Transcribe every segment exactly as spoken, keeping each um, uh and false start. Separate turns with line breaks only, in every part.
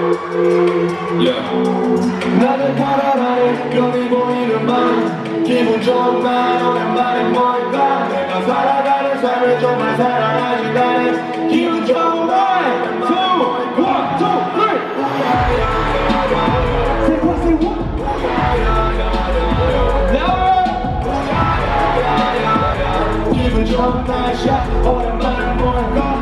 나는 가라라는 별이 보이는 맘 기분 좋은 날 오랜만에 뭘까 내가 살아가는 삶을 정말 사랑하신다는 기분 좋은 날 two, one, two, three say what, say what louder 기분 좋은 날 샷 오랜만에 뭘까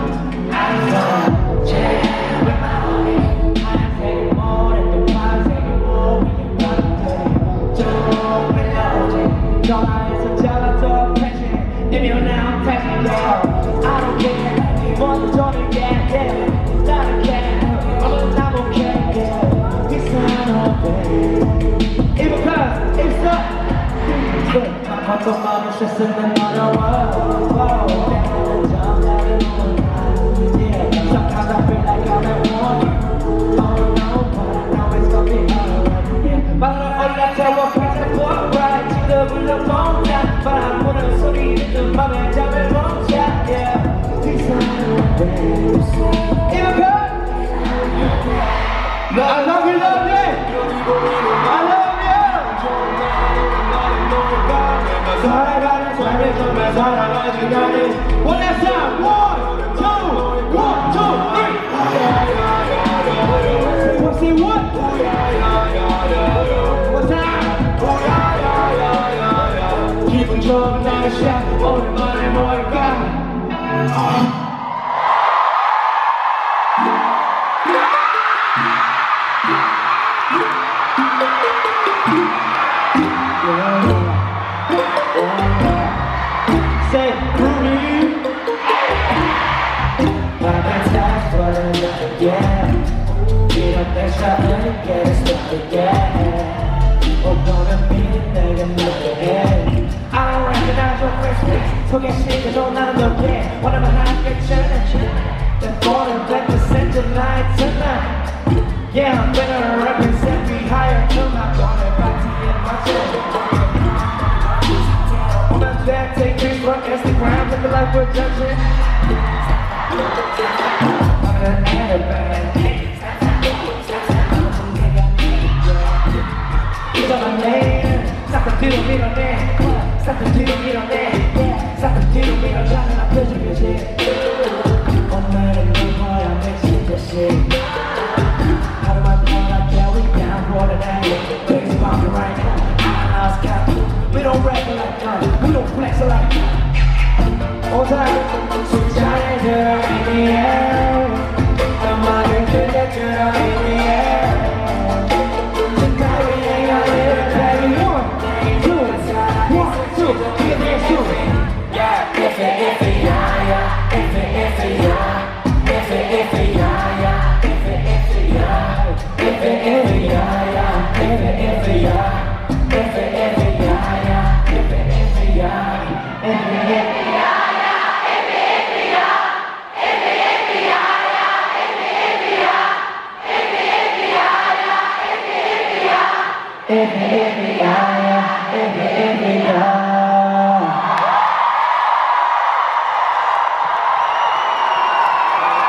전화해서 전화도 패싱 이면 now texting girl I don't care 먼저 전화해 yeah 나는 care 어느 나 못 care yeah It's not okay Even cause it's not 난 어떤 마음이 스스로는 어려워 때로는 전화를 몰라 Yeah sometimes I feel like I'm at war Oh no but I know it's gonna be alright Yeah 말로 올라타고 passport right 불러 멈춰 바람 소리 듣는 맘에 잠을 멈춰 yeah It's not okay Even good No I love you love you I love you 살아가는 삶을 정말 사랑하지 나는 One last time one two one two three Say what One time 기분 좋은 날씨야 오랜만에 뭘까 Say groovy 나는 task for the night again 이런 내 샷을 get it started again 오늘은 미리 내게 너에게 I don't recognize your face 소개시켜줘 나는 너게 원하면 하겠잖아 That border black the center line tonight Yeah I'm gonna represent me higher 음악 오늘 파티에 맞춰 오면 돼 take this from Instagram live the life we're judging I'm an anime 이거만 내 싹 다 뒤로 밀어내 싹 다 뒤로 밀어내 싹 다 뒤로 밀어가는 앞에 표시 오늘은 누구야 미친 듯이 하루만 더 I carry down for the night Things popping right now I lost count We don't rap like that We don't flex like that All time 숫자의 girl in the air 음악을 그대 girl in the air Every, every, yeah, every, every, yeah.